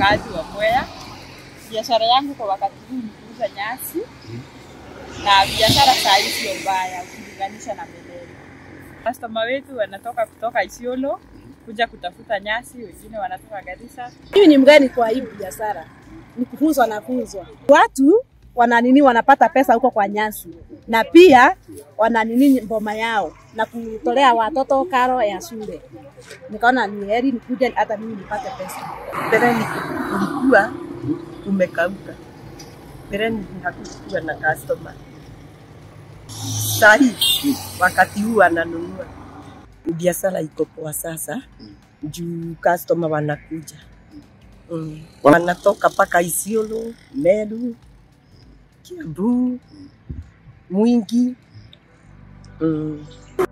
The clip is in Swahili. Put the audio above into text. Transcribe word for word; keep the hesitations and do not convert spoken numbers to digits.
mkaazi wa Mwea. Biashara yangu kwa wakati huu ni kuuza nyasi. Na biashara saa hii sio mbaya ukilinganisha na mbeleni. Customer wetu wanatoka kutoka Isiolo kuja kutafuta nyasi, wengine wanatoka Garissa. Mimi ni mgeni kwa hii biashara. Ni kufunzwa na funzwa. Watu wananini wanapata pesa huko kwa nyasi. Na pia wananini mboma yao na kutolea watoto karo ya shule. Nikaona ni heri nikuje hata mimi nipate pesa. Mbeleni kulikuwa kumekauka. Mbeleni hakukuwa na customer. Sahi wakati huu ananunua. Biashara iko poa sasa. Juu customer wanakuja. Mm. Wanatoka paka Isiolo, Meru, Kiambu, Mwingi. Mm.